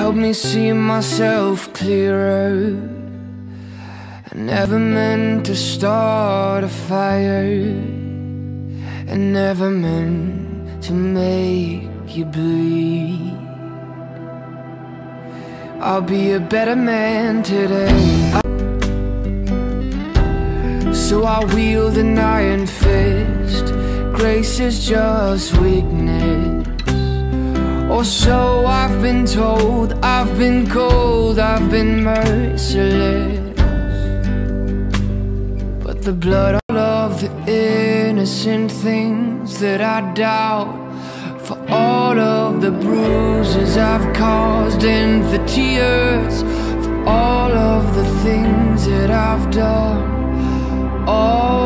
helped me see myself clearer. I never meant to start a fire, and never meant to make you bleed. I'll be a better man today. So I wield an iron fist. Grace is just weakness, or so I've been told. I've been cold, I've been merciless, but the blood of the innocent things that I doubt, for all of the bruises I've caused, and the tears for all of the things that I've done. Oh,